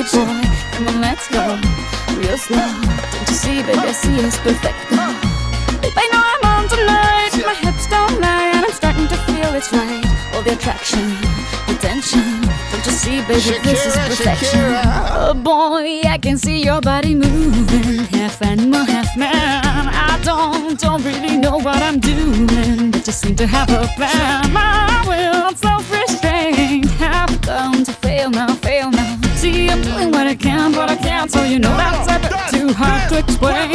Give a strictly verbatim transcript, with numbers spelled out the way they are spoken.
it, boy. Come on, let's go real slow. Don't you see, baby, I see it's perfect. Babe, I know I'm on tonight. My hips don't lie, and I'm starting to feel it's right. All the attraction, the tension. Don't you see, baby, Shakira, this is perfection. Shakira. Oh boy, I can see your body moving, half animal, half man. I don't, don't really know what I'm doing, but just seem to have a plan. My will, self-restraint, have come to fail now, fail now. See, I'm doing what I can, but I can't, so you know that's a bit too hard to explain.